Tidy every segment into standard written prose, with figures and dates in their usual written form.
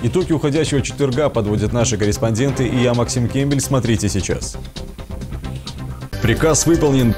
Итоги уходящего четверга подводят наши корреспонденты, и я, Максим Кембель. Смотрите сейчас. Приказ выполнен.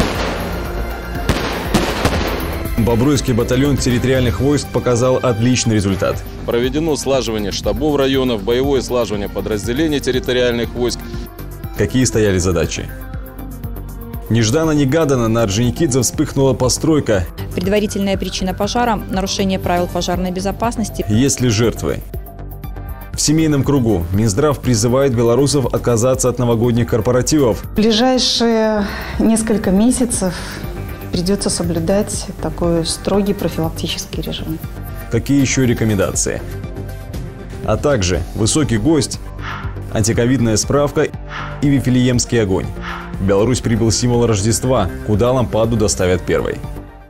Бобруйский батальон территориальных войск показал отличный результат. Проведено слаживание штабов районов, боевое слаживание подразделений территориальных войск. Какие стояли задачи? Нежданно-негаданно на Орджоникидзе вспыхнула постройка. Предварительная причина пожара – нарушение правил пожарной безопасности. Есть ли жертвы? В семейном кругу Минздрав призывает белорусов отказаться от новогодних корпоративов. В ближайшие несколько месяцев придется соблюдать такой строгий профилактический режим. Какие еще рекомендации? А также высокий гость, антиковидная справка и вифлеемский огонь. В Беларусь прибыл символ Рождества, куда лампаду доставят первой.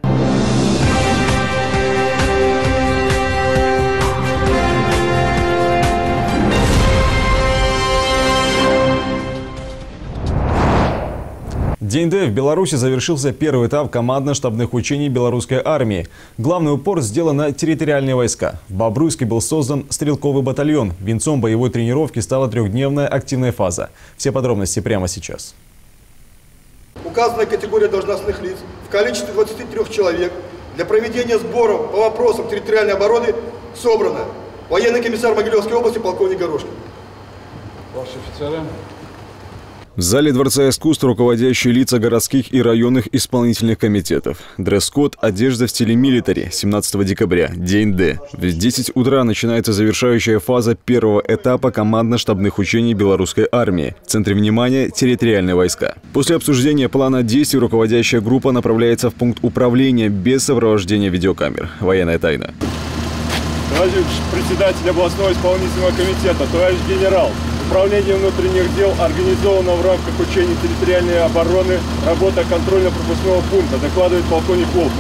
День Д в Беларуси завершился первый этап командно-штабных учений белорусской армии. Главный упор сделан на территориальные войска. В Бобруйске был создан стрелковый батальон. Венцом боевой тренировки стала трехдневная активная фаза. Все подробности прямо сейчас. Указанная категория должностных лиц в количестве 23 человек для проведения сборов по вопросам территориальной обороны собрана. Военный комиссар Могилевской области полковник Горошкин. Ваши офицеры. В зале Дворца искусств руководящие лица городских и районных исполнительных комитетов. Дресс-код – одежда в стиле милитари. 17 декабря. День Д. В 10 утра начинается завершающая фаза первого этапа командно-штабных учений белорусской армии. В центре внимания – территориальные войска. После обсуждения плана действий руководящая группа направляется в пункт управления без сопровождения видеокамер. Военная тайна. Товарищ председатель областного исполнительного комитета, товарищ генерал. Управление внутренних дел организовано в рамках учений территориальной обороны. Работа контрольно-пропускного пункта, докладывает полковник Волков.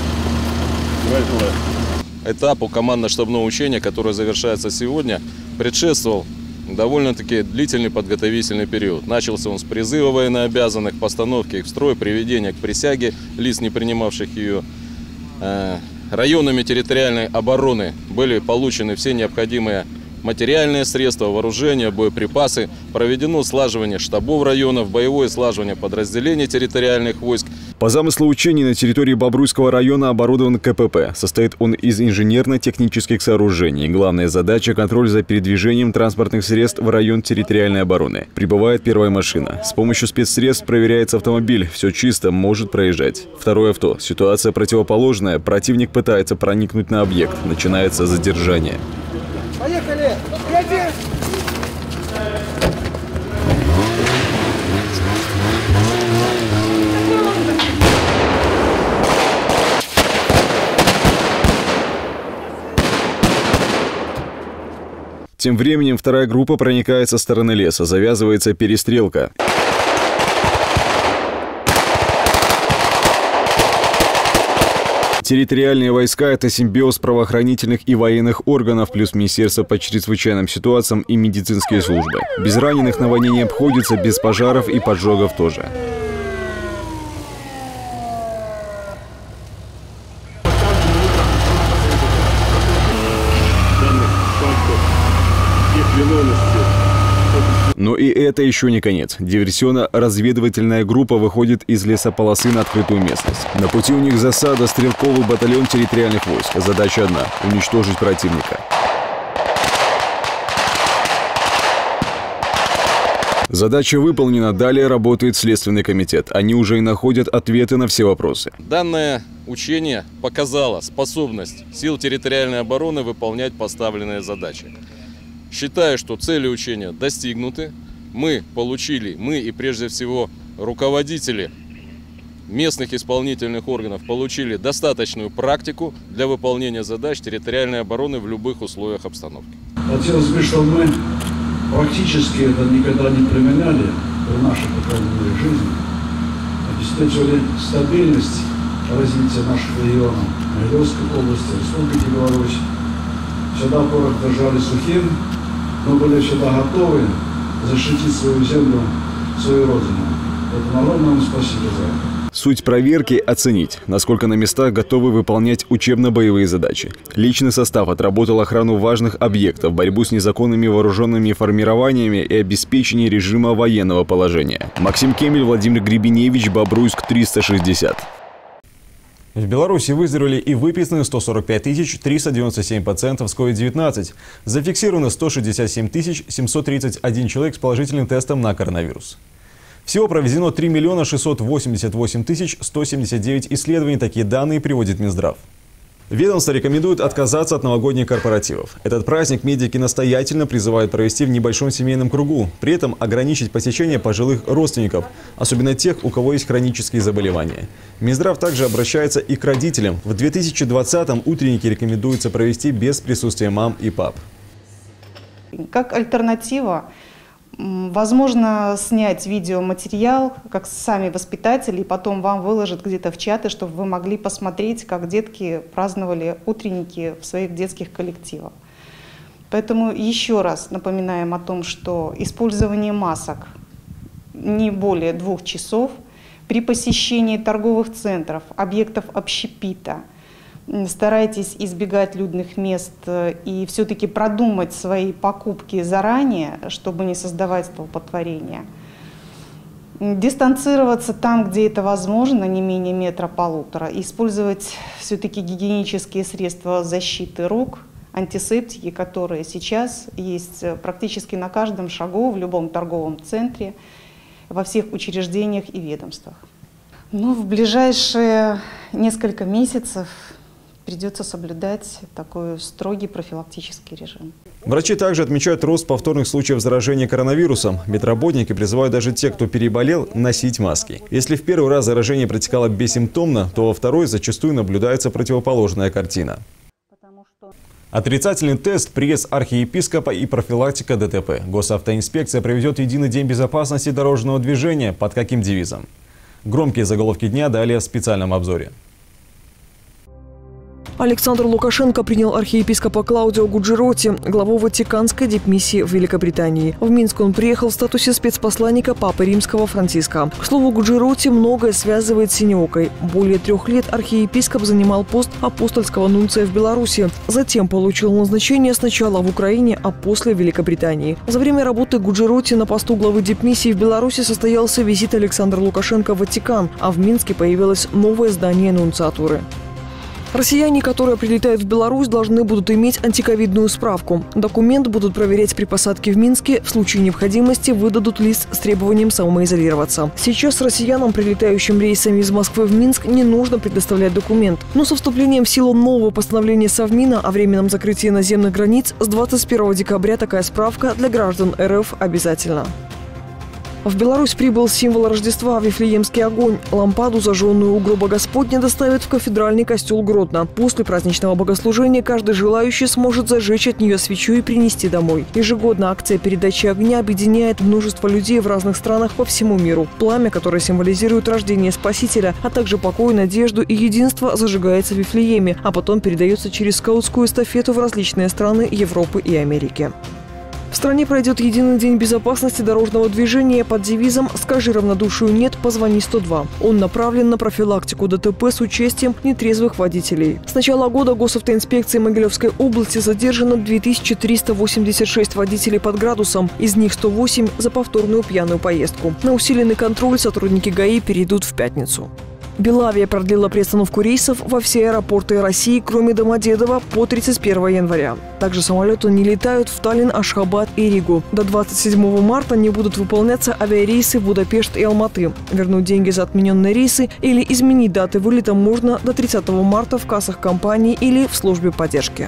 Этапу командно-штабного учения, которое завершается сегодня, предшествовал довольно-таки длительный подготовительный период. Начался он с призыва военнообязанных, постановки их в строй, приведения к присяге лиц, не принимавших ее. Районами территориальной обороны были получены все необходимые материальные средства, вооружения, боеприпасы. Проведено слаживание штабов районов, боевое слаживание подразделений территориальных войск. По замыслу учений на территории Бобруйского района оборудован КПП. Состоит он из инженерно-технических сооружений. Главная задача – контроль за передвижением транспортных средств в район территориальной обороны. Прибывает первая машина. С помощью спецсредств проверяется автомобиль. Все чисто, может проезжать. Второе авто. Ситуация противоположная. Противник пытается проникнуть на объект. Начинается задержание. Поехали! Едем! Тем временем вторая группа проникает со стороны леса. Завязывается перестрелка. Территориальные войска – это симбиоз правоохранительных и военных органов, плюс Министерство по чрезвычайным ситуациям и медицинские службы. Без раненых на войне не обходится, без пожаров и поджогов тоже. Но и это еще не конец. Диверсионно-разведывательная группа выходит из лесополосы на открытую местность. На пути у них засада, стрелковый батальон территориальных войск. Задача одна – уничтожить противника. Задача выполнена, далее работает Следственный комитет. Они уже и находят ответы на все вопросы. Данное учение показало способность сил территориальной обороны выполнять поставленные задачи. Считаю, что цели учения достигнуты. Мы и прежде всего руководители местных исполнительных органов получили достаточную практику для выполнения задач территориальной обороны в любых условиях обстановки. Хотелось бы, чтобы мы практически это никогда не применяли в нашей, по крайней мере, жизни, обеспечивали стабильность развития наших регионов, Могилевской области, Республики Беларусь. Всегда порох держали сухим, но были всегда готовы защитить свою землю, свою родину. Это огромное вам спасибо за это. Суть проверки – оценить, насколько на местах готовы выполнять учебно-боевые задачи. Личный состав отработал охрану важных объектов, борьбу с незаконными вооруженными формированиями и обеспечение режима военного положения. Максим Кемель, Владимир Гребеневич, Бобруйск, 360. В Беларуси выздоровели и выписаны 145 397 пациентов с COVID-19. Зафиксировано 167 731 человек с положительным тестом на коронавирус. Всего проведено 3 688 179 исследований. Такие данные приводит Минздрав. Ведомство рекомендует отказаться от новогодних корпоративов. Этот праздник медики настоятельно призывают провести в небольшом семейном кругу. При этом ограничить посещение пожилых родственников, особенно тех, у кого есть хронические заболевания. Минздрав также обращается и к родителям. В 2020-м утренники рекомендуется провести без присутствия мам и пап. Как альтернатива, возможно снять видеоматериал, как сами воспитатели, и потом вам выложат где-то в чаты, чтобы вы могли посмотреть, как детки праздновали утренники в своих детских коллективах. Поэтому еще раз напоминаем о том, что использование масок не более 2 часов при посещении торговых центров, объектов общепита. Старайтесь избегать людных мест и все-таки продумать свои покупки заранее, чтобы не создавать столпотворения. Дистанцироваться там, где это возможно, не менее 1–1,5 метра. Использовать все-таки гигиенические средства защиты рук, антисептики, которые сейчас есть практически на каждом шагу, в любом торговом центре, во всех учреждениях и ведомствах. В ближайшие несколько месяцев придется соблюдать такой строгий профилактический режим. Врачи также отмечают рост повторных случаев заражения коронавирусом. Медработники призывают даже тех, кто переболел, носить маски. Если в первый раз заражение протекало бессимптомно, то во второй зачастую наблюдается противоположная картина. Отрицательный тест, приезд архиепископа и профилактика ДТП. Госавтоинспекция проведет единый день безопасности дорожного движения. Под каким девизом? Громкие заголовки дня далее в специальном обзоре. Александр Лукашенко принял архиепископа Клаудио Гуджироти, главу Ватиканской дипмиссии в Великобритании. В Минск он приехал в статусе спецпосланника Папы Римского Франциска. К слову, Гуджироти многое связывает с Синеокой. Более 3 лет архиепископ занимал пост апостольского нунция в Беларуси. Затем получил назначение сначала в Украине, а после в Великобритании. За время работы Гуджироти на посту главы дипмиссии в Беларуси состоялся визит Александра Лукашенко в Ватикан, а в Минске появилось новое здание нунциатуры. Россияне, которые прилетают в Беларусь, должны будут иметь антиковидную справку. Документ будут проверять при посадке в Минске. В случае необходимости выдадут лист с требованием самоизолироваться. Сейчас россиянам, прилетающим рейсами из Москвы в Минск, не нужно предоставлять документ. Но со вступлением в силу нового постановления Совмина о временном закрытии наземных границ с 21 декабря такая справка для граждан РФ обязательна. В Беларусь прибыл символ Рождества – Вифлеемский огонь. Лампаду, зажженную у гроба Господня, доставят в кафедральный костел Гродно. После праздничного богослужения каждый желающий сможет зажечь от нее свечу и принести домой. Ежегодно акция передачи огня объединяет множество людей в разных странах по всему миру. Пламя, которое символизирует рождение Спасителя, а также покой, надежду и единство, зажигается в Вифлееме, а потом передается через скаутскую эстафету в различные страны Европы и Америки. В стране пройдет единый день безопасности дорожного движения под девизом «Скажи равнодушию нет, позвони 102». Он направлен на профилактику ДТП с участием нетрезвых водителей. С начала года госавтоинспекцией Могилевской области задержано 2386 водителей под градусом, из них 108 за повторную пьяную поездку. На усиленный контроль сотрудники ГАИ перейдут в пятницу. Белавия продлила приостановку рейсов во все аэропорты России, кроме Домодедово, по 31 января. Также самолеты не летают в Таллин, Ашхабад и Ригу. До 27 марта не будут выполняться авиарейсы в Будапешт и Алматы. Вернуть деньги за отмененные рейсы или изменить даты вылета можно до 30 марта в кассах компании или в службе поддержки.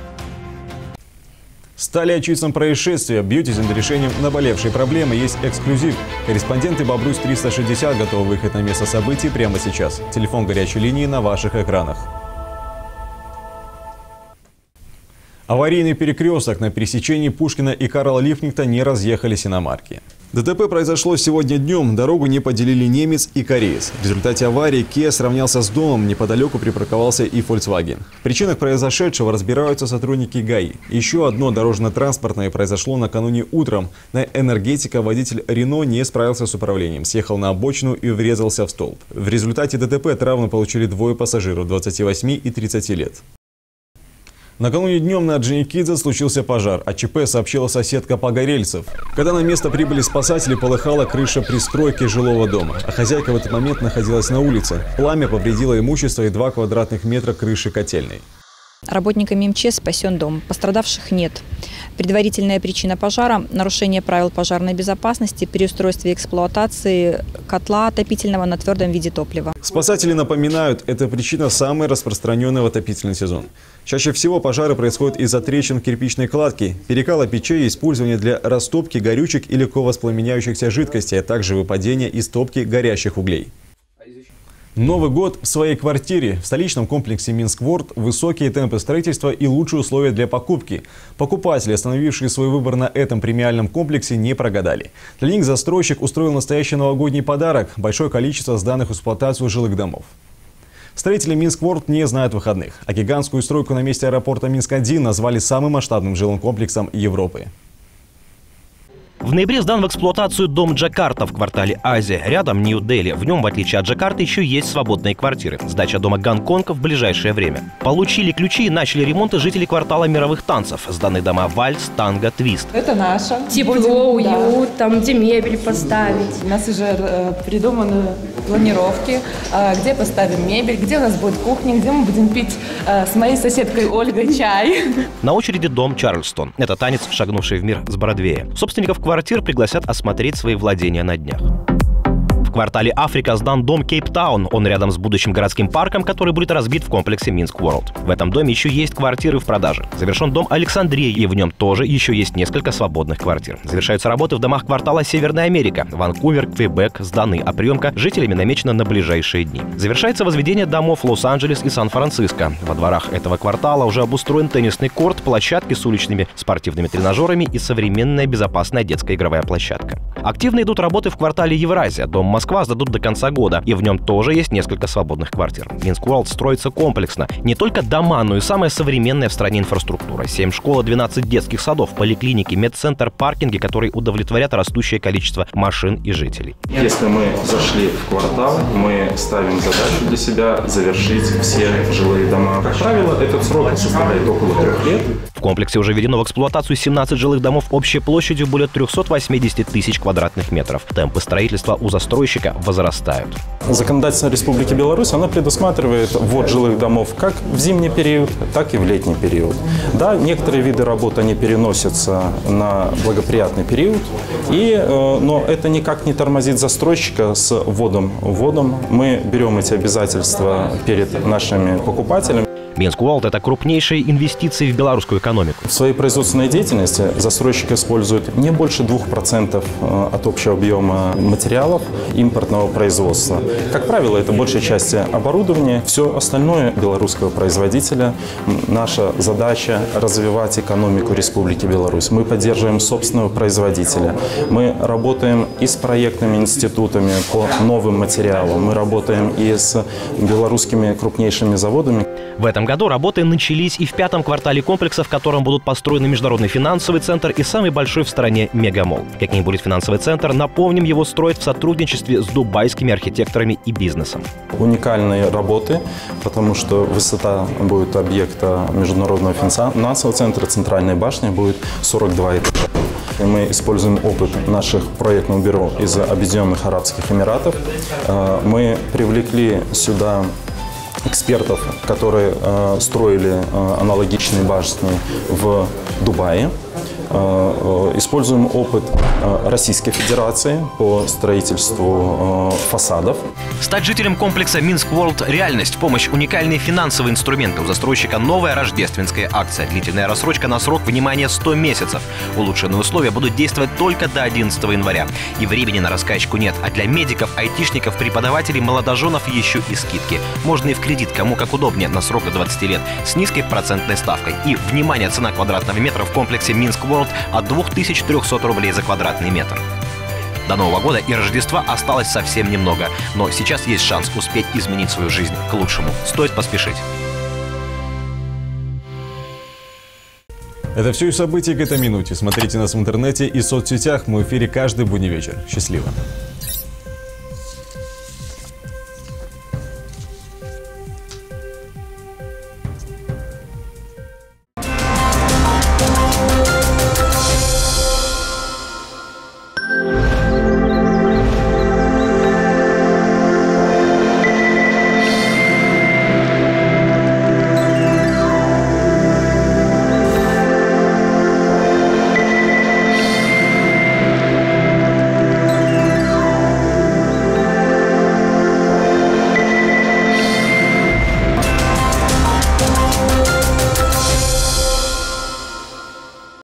Стали очевидцем происшествия. Бьетесь над решением наболевшей проблемы. Есть эксклюзив. Корреспонденты Бобруйск 360 готовы выехать на место событий прямо сейчас. Телефон горячей линии на ваших экранах. Аварийный перекресток на пересечении Пушкина и Карла Липкнехта не разъехались иномарки. ДТП произошло сегодня днем. Дорогу не поделили немец и кореец. В результате аварии Kia сравнялся с домом. Неподалеку припарковался и Volkswagen. В причинах произошедшего разбираются сотрудники ГАИ. Еще одно дорожно-транспортное произошло накануне утром. На Энергетика водитель Рено не справился с управлением. Съехал на обочину и врезался в столб. В результате ДТП травмы получили двое пассажиров 28 и 30 лет. Накануне днем на Орджоникидзе случился пожар. О ЧП сообщила соседка погорельцев. Когда на место прибыли спасатели, полыхала крыша пристройки жилого дома. А хозяйка в этот момент находилась на улице. Пламя повредило имущество и 2 квадратных метра крыши котельной. Работниками МЧС спасен дом. Пострадавших нет. Предварительная причина пожара – нарушение правил пожарной безопасности при устройстве эксплуатации котла отопительного на твердом виде топлива. Спасатели напоминают, эта причина самая распространенная в отопительный сезон. Чаще всего пожары происходят из-за трещин в кирпичной кладке, перекала печей и использования для растопки горючек и легко воспламеняющихся жидкостей, а также выпадения из топки горящих углей. Новый год в своей квартире. В столичном комплексе Минск Ворлд высокие темпы строительства и лучшие условия для покупки. Покупатели, остановившие свой выбор на этом премиальном комплексе, не прогадали. Для них застройщик устроил настоящий новогодний подарок – большое количество сданных в эксплуатацию жилых домов. Строители Минск Ворлд не знают выходных, а гигантскую стройку на месте аэропорта Минск-1 назвали самым масштабным жилым комплексом Европы. В ноябре сдан в эксплуатацию дом Джакарта в квартале Азия, рядом Нью-Дели. В нем, в отличие от Джакарты, еще есть свободные квартиры. Сдача дома Гонконга в ближайшее время. Получили ключи и начали ремонты жители квартала мировых танцев. Сданы дома Вальс, Танго, Твист. Это наша. Тепло, уют, там где мебель поставить. У нас уже придуманы планировки, где поставим мебель, где у нас будет кухня, где мы будем пить с моей соседкой Ольгой чай. На очереди дом Чарльстон. Это танец, шагнувший в мир с Бродвея. Собственников квартир пригласят осмотреть свои владения на днях. В квартале Африка сдан дом Кейптаун. Он рядом с будущим городским парком, который будет разбит в комплексе Минск Ворлд. В этом доме еще есть квартиры в продаже. Завершен дом Александрия, и в нем тоже еще есть несколько свободных квартир. Завершаются работы в домах квартала Северная Америка. Ванкувер, Квебек сданы, а приемка жителями намечена на ближайшие дни. Завершается возведение домов Лос-Анджелес и Сан-Франциско. Во дворах этого квартала уже обустроен теннисный корт, площадки с уличными спортивными тренажерами и современная безопасная детская игровая площадка. Активно идут работы в квартале Евразия. Дом Москва сдадут до конца года, и в нем тоже есть несколько свободных квартир. Минск Ворлд строится комплексно. Не только дома, но и самая современная в стране инфраструктура. 7 школ, 12 детских садов, поликлиники, медцентр, паркинги, которые удовлетворят растущее количество машин и жителей. Если мы зашли в квартал, мы ставим задачу для себя завершить все жилые дома. Как правило, этот срок составляет около 3 лет. В комплексе уже введено в эксплуатацию 17 жилых домов общей площадью более 380 тысяч квадратных метров. Темпы строительства у застройщика возрастают. Законодательство Республики Беларусь, оно предусматривает ввод жилых домов как в зимний период, так и в летний период. Да, некоторые виды работ, они переносятся на благоприятный период, но это никак не тормозит застройщика с вводом. Мы берем эти обязательства перед нашими покупателями. Минск Ворлд – это крупнейшие инвестиции в белорусскую экономику. В своей производственной деятельности застройщик использует не больше 2% от общего объема материалов импортного производства. Как правило, это большей части оборудование. Все остальное белорусского производителя. Наша задача – развивать экономику Республики Беларусь. Мы поддерживаем собственного производителя. Мы работаем и с проектными институтами по новым материалам. Мы работаем и с белорусскими крупнейшими заводами. В этом году работы начались и в 5-м квартале комплекса, в котором будут построены Международный финансовый центр и самый большой в стране Мегамолл. Каким будет финансовый центр, напомним, его строят в сотрудничестве с дубайскими архитекторами и бизнесом. Уникальные работы, потому что высота будет объекта Международного финансового центра, центральной башни, будет 42 этажа. И мы используем опыт наших проектных бюро из Объединенных Арабских Эмиратов. Мы привлекли сюда экспертов, которые строили аналогичные башни в Дубае. Используем опыт Российской Федерации по строительству фасадов. Стать жителем комплекса Минск Ворлд – реальность. Помощь, уникальные финансовые инструменты. У застройщика новая рождественская акция. Длительная рассрочка на срок, внимание, 100 месяцев. Улучшенные условия будут действовать только до 11 января. И времени на раскачку нет. А для медиков, айтишников, преподавателей, молодоженов еще и скидки. Можно и в кредит, кому как удобнее, на срок до 20 лет. С низкой процентной ставкой. И, внимание, цена квадратного метра в комплексе Минск Ворлд от 2300 рублей за квадратный метр. До Нового года и Рождества осталось совсем немного, но сейчас есть шанс успеть изменить свою жизнь к лучшему. Стоит поспешить. Это все и события к этой минуте. Смотрите нас в интернете и соцсетях. Мы в эфире каждый будний вечер. Счастливо.